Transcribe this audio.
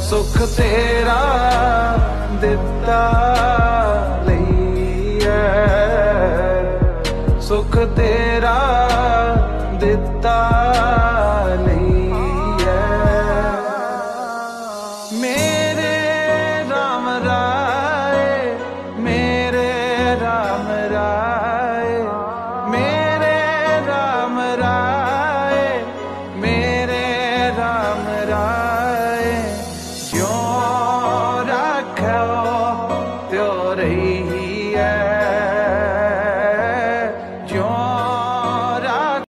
सुख तेरा दिता लईए, सुख तेरा दिता लईए। मेरे राम राय, मेरे राम राय,